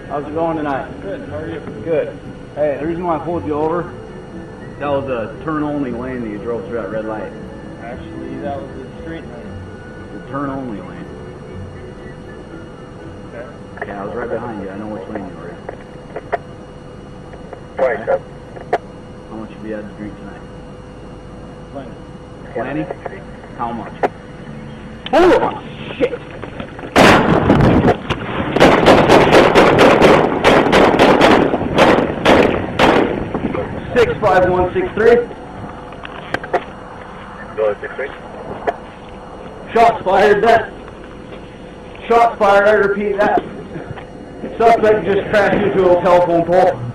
How's it going tonight? Good, how are you? Good. Hey, the reason why I pulled you over, that was a turn-only lane that you drove through that red light. Actually, that was a straight lane. The turn-only lane. Okay. Yeah, I was right behind you. I know which lane you were in. 27. How much have you had to drink tonight? Plenty. Plenty? How much? Hold on! Shit! Six 5163. Go ahead, 6-3. Shots fired. That. Shots fired. I repeat that. Suspect just crashed into a telephone pole.